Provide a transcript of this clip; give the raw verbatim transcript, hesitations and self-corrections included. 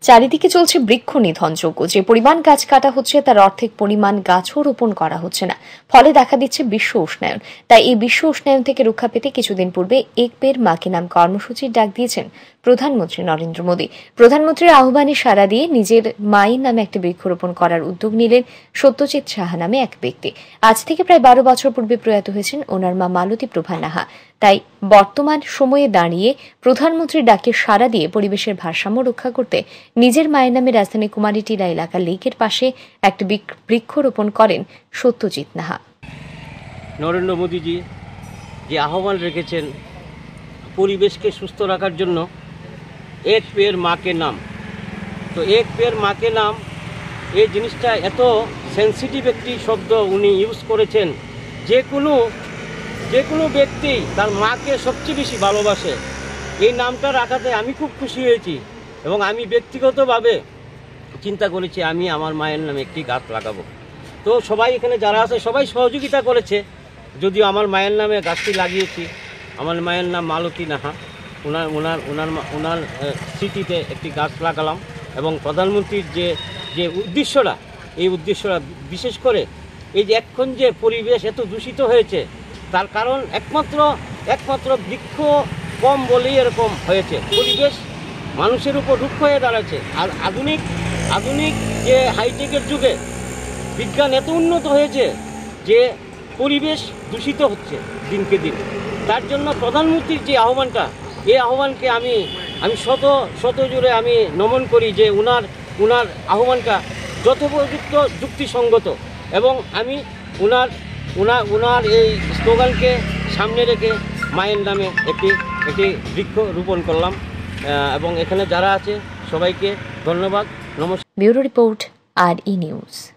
চারিদিকে চলছে বৃক্ষ নিধনযোগ্য। যে পরিমাণ গাছ কাটা হচ্ছে তার অর্ধেক পরিমাণ গাছও রোপণ করা হচ্ছে না, ফলে দেখা দিচ্ছে বিশ্ব উষ্ণায়ন। তাই এই বিশ্ব উষ্ণায়ন থেকে রক্ষা পেতে কিছুদিন পূর্বে এক পেড় মা কে নাম কর্মসূচির ডাক দিয়েছেন প্রধানমন্ত্রী নরেন্দ্র মোদী। প্রধানমন্ত্রীর আহ্বানে সাড়া দিয়ে নিজের মায়ের নামে একটি বৃক্ষরোপণ করার উদ্যোগ নিলেন সত্যজিৎ সাহা নামে এক ব্যক্তি। আজ থেকে প্রায় বারো বছর পূর্বে প্রয়াত হয়েছেন ওনার মা মালতী প্রভা নাহা। তাই বর্তমান সময়ে দাঁড়িয়ে প্রধানমন্ত্রীর ডাকে সাড়া দিয়ে পরিবেশের ভারসাম্য রক্ষা করতে নিজের মায়ের নামে রাজধানী কুমারীটিলা এলাকার লেকের পাশে একটি বৃক্ষরোপণ করেন সত্যজিৎ নাহা। নরেন্দ্র মোদীজি যে আহ্বান রেখেছেন পরিবেশকে সুস্থ রাখার জন্য, এক পেড় মা কে নাম, তো এক পেড় মা কে নাম এই জিনিসটা এত সেন্সিটিভ একটি শব্দ উনি ইউজ করেছেন। যে কোনো যে কোনো ব্যক্তি তার মাকে সবচেয়ে বেশি ভালোবাসে। এই নামটা রাখাতে আমি খুব খুশি হয়েছি এবং আমি ব্যক্তিগতভাবে চিন্তা করেছি আমি আমার মায়ের নামে একটি গাছ লাগাবো। তো সবাই এখানে যারা আছে সবাই সহযোগিতা করেছে, যদিও আমার মায়ের নামে গাছটি লাগিয়েছি। আমার মায়ের নাম মালতী নাহা, ওনার ওনার ওনার ওনার স্মৃতিতে একটি গাছ লাগালাম। এবং প্রধানমন্ত্রীর যে যে উদ্দেশ্যটা, এই উদ্দেশ্যটা বিশেষ করে এই যে এখন যে পরিবেশ এত দূষিত হয়েছে তার কারণ একমাত্র একমাত্র বৃক্ষ কম বলেই এরকম হয়েছে। পরিবেশ মানুষের উপর রুক্ষ হয়ে দাঁড়াচ্ছে। আর আধুনিক আধুনিক যে হাইটেকের যুগে বিজ্ঞান এত উন্নত হয়েছে যে পরিবেশ দূষিত হচ্ছে দিনকে দিন। তার জন্য প্রধানমন্ত্রীর যে আহ্বানটা, এই আহ্বানকে আমি আমি শত শত জুড়ে আমি নমন করি যে উনার উনার আহ্বানটা যথোপযুক্ত, যুক্তিসঙ্গত। এবং আমি উনার উনার উনার এই স্লোগানকে সামনে রেখে মায়ের নামে একটি একটি বৃক্ষ রোপণ করলাম। এবং এখানে যারা আছে সবাইকে ধন্যবাদ, নমস্কার। ব্যুরো রিপোর্ট, আর ই নিউজ।